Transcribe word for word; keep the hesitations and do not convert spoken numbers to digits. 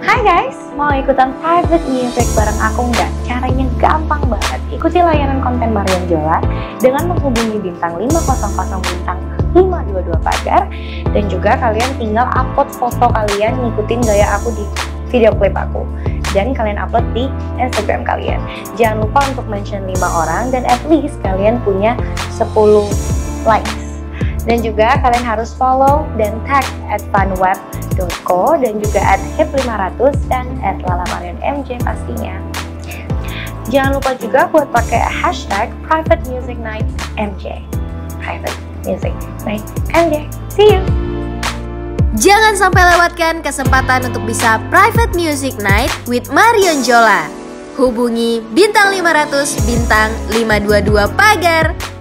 Hai guys, mau ikutan private music bareng aku nggak? Caranya gampang banget. Ikuti layanan konten Marion Jola dengan menghubungi bintang lima nol nol bintang lima dua dua pagar, dan juga kalian tinggal upload foto kalian ngikutin gaya aku di video klip aku, dan kalian upload di Instagram kalian. Jangan lupa untuk mention lima orang dan at least kalian punya sepuluh likes. Dan juga kalian harus follow dan tag at funweb dot co dan juga at hip lima ratus dan at lala marion m j pastinya. Jangan lupa juga buat pakai hashtag private music night m j. Private music night m j. See you! Jangan sampai lewatkan kesempatan untuk bisa private music night with Marion Jola. Hubungi bintang lima ratus bintang lima dua dua pagar.